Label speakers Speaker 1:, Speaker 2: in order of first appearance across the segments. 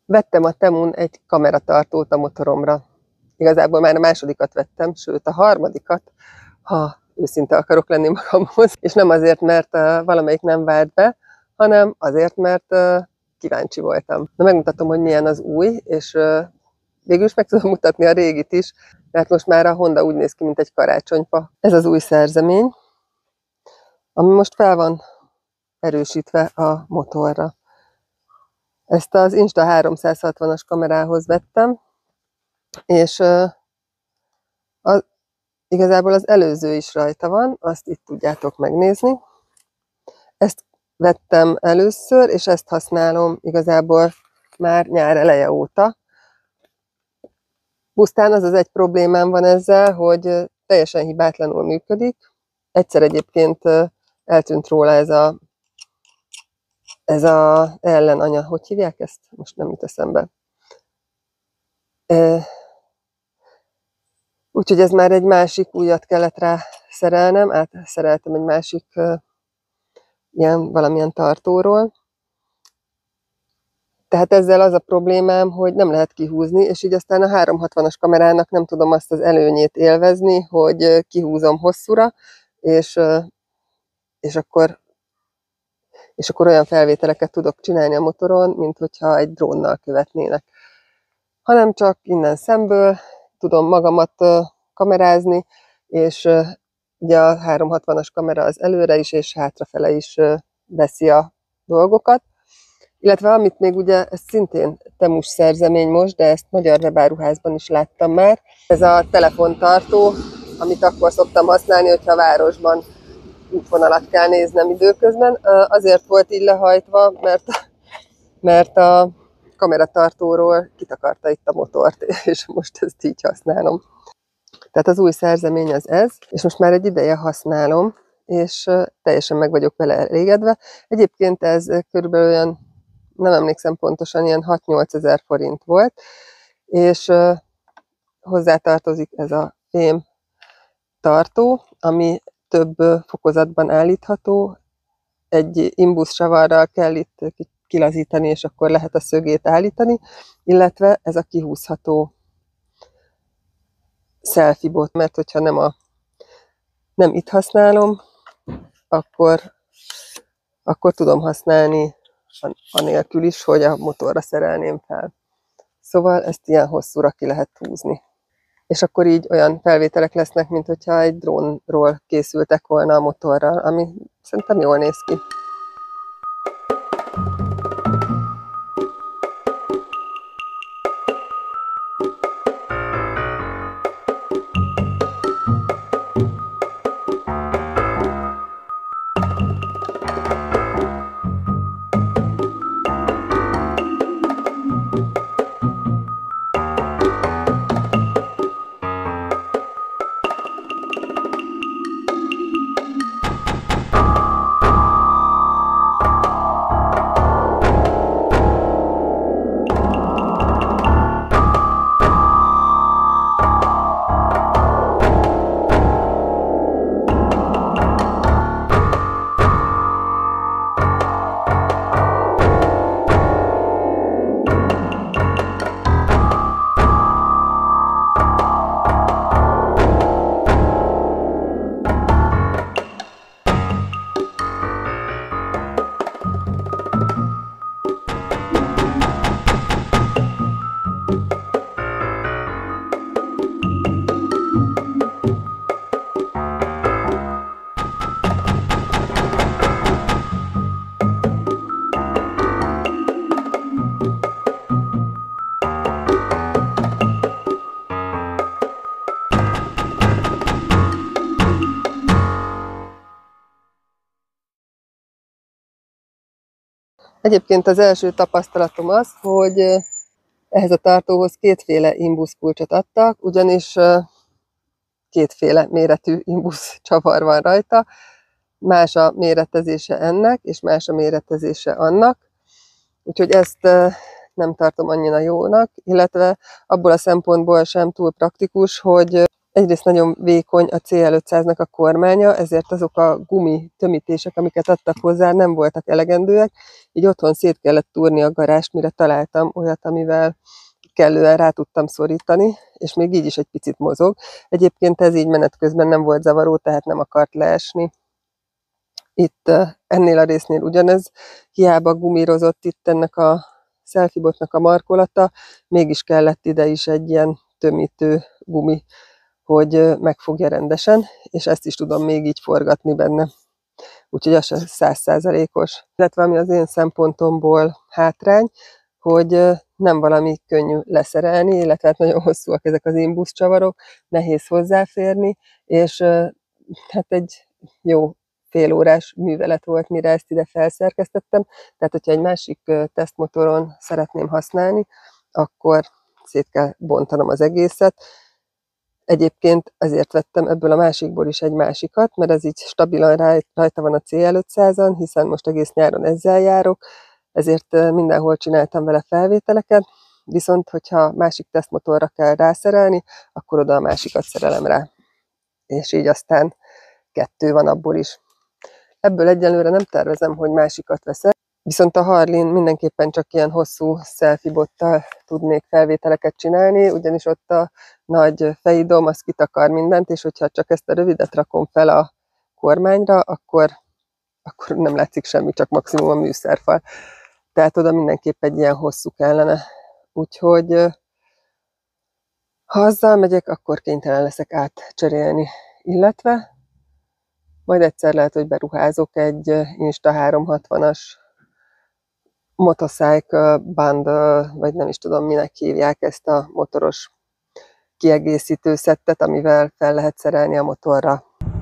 Speaker 1: Vettem a Temun egy kameratartót a motoromra. Igazából már a másodikat vettem, sőt a harmadikat, ha őszinte akarok lenni magamhoz. És nem azért, mert valamelyik nem vált be, hanem azért, mert kíváncsi voltam. Na, megmutatom, hogy milyen az új, és végül is meg tudom mutatni a régit is, mert most már a Honda úgy néz ki, mint egy karácsonyfa. Ez az új szerzemény, ami most fel van erősítve a motorra. Ezt az Insta360-as kamerához vettem, és igazából az előző is rajta van, azt itt tudjátok megnézni. Ezt vettem először, és ezt használom igazából már nyár eleje óta. Pusztán az egy problémám van ezzel, hogy teljesen hibátlanul működik. Egyszer egyébként eltűnt róla ez a ellenanya. Hogy hívják ezt? Most nem jut eszembe. Úgyhogy ez már egy másik újat kellett rá szerelnem, átszereltem egy másik valamilyen tartóról. Tehát ezzel az a problémám, hogy nem lehet kihúzni, és így aztán a 360-as kamerának nem tudom azt az előnyét élvezni, hogy kihúzom hosszúra, és akkor olyan felvételeket tudok csinálni a motoron, mint hogyha egy drónnal követnének. Hanem csak innen szemből tudom magamat kamerázni, és ugye a 360-as kamera az előre is és hátrafele is veszi a dolgokat. Illetve amit még ugye, ez szintén Temus szerzemény most, de ezt magyar webáruházban is láttam már. Ez a telefontartó, amit akkor szoktam használni, hogyha a városban útvonalat kell néznem időközben. Azért volt így lehajtva, mert a kameratartóról kitakarta itt a motort, és most ezt így használom. Tehát az új szerzemény az ez, és most már egy ideje használom, és teljesen meg vagyok vele elégedve. Egyébként ez körülbelül olyan, nem emlékszem pontosan, ilyen 6-8 ezer forint volt, és hozzátartozik ez a fém tartó, ami több fokozatban állítható. Egy imbus savarral kell itt kilazítani, és akkor lehet a szögét állítani, illetve ez a kihúzható selfie bot, mert hogyha nem itt használom, akkor tudom használni anélkül is, hogy a motorra szerelném fel. Szóval ezt ilyen hosszúra ki lehet húzni. És akkor így olyan felvételek lesznek, mint hogyha egy drónról készültek volna a motorral, ami szerintem jól néz ki. Egyébként az első tapasztalatom az, hogy ehhez a tartóhoz kétféle imbuszkulcsot adtak, ugyanis kétféle méretű imbusz csavar van rajta. Más a méretezése ennek, és más a méretezése annak. Úgyhogy ezt nem tartom annyira jónak, illetve abból a szempontból sem túl praktikus, hogy egyrészt nagyon vékony a CL500-nak a kormánya, ezért azok a gumi tömítések, amiket adtak hozzá, nem voltak elegendőek, így otthon szét kellett túrni a garást, mire találtam olyat, amivel kellően rá tudtam szorítani, és még így is egy picit mozog. Egyébként ez így menet közben nem volt zavaró, tehát nem akart leesni. Itt ennél a résznél ugyanez, hiába gumírozott itt ennek a selfie-botnak a markolata, mégis kellett ide is egy ilyen tömítő gumi, hogy megfogja rendesen, és ezt is tudom még így forgatni benne. Úgyhogy az se 100%-os. Illetve ami az én szempontomból hátrány, hogy nem valami könnyű leszerelni, illetve hát nagyon hosszúak ezek az imbuszcsavarok, nehéz hozzáférni, és hát egy jó félórás művelet volt, mire ezt ide felszerkesztettem. Tehát, hogyha egy másik tesztmotoron szeretném használni, akkor szét kell bontanom az egészet. Egyébként ezért vettem ebből a másikból is egy másikat, mert ez így stabilan rajta van a CL500-on, hiszen most egész nyáron ezzel járok, ezért mindenhol csináltam vele felvételeket, viszont hogyha másik tesztmotorra kell rászerelni, akkor oda a másikat szerelem rá. És így aztán 2 van abból is. Ebből egyelőre nem tervezem, hogy másikat veszek, viszont a Harley-n mindenképpen csak ilyen hosszú selfie bottal tudnék felvételeket csinálni, ugyanis ott a nagy fejidom, az kitakar mindent, és hogyha csak ezt a rövidet rakom fel a kormányra, akkor nem látszik semmi, csak maximum a műszerfal. Tehát oda mindenképp egy ilyen hosszú kellene. Úgyhogy ha azzal megyek, akkor kénytelen leszek átcserélni. Illetve majd egyszer lehet, hogy beruházok egy Insta360-as motorcycle bundle, vagy nem is tudom, minek hívják ezt a motoros kiegészítő szettet, amivel fel lehet szerelni a motorra.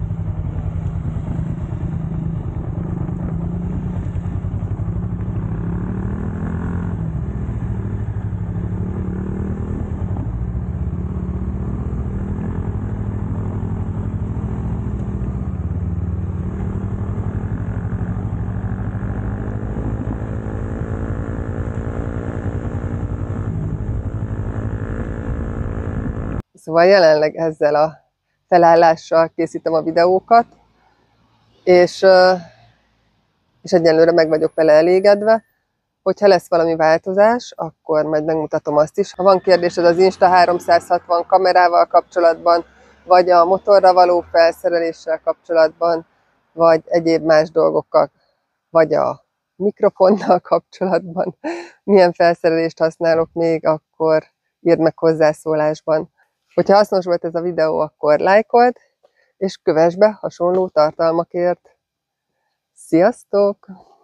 Speaker 1: Szóval jelenleg ezzel a felállással készítem a videókat, és egyelőre meg vagyok vele elégedve. Hogyha lesz valami változás, akkor majd megmutatom azt is. Ha van kérdésed az Insta360 kamerával kapcsolatban, vagy a motorra való felszereléssel kapcsolatban, vagy egyéb más dolgokkal, vagy a mikrofonnal kapcsolatban, milyen felszerelést használok még, akkor írd meg hozzászólásban. Hogyha hasznos volt ez a videó, akkor lájkold, és kövess be hasonló tartalmakért. Sziasztok!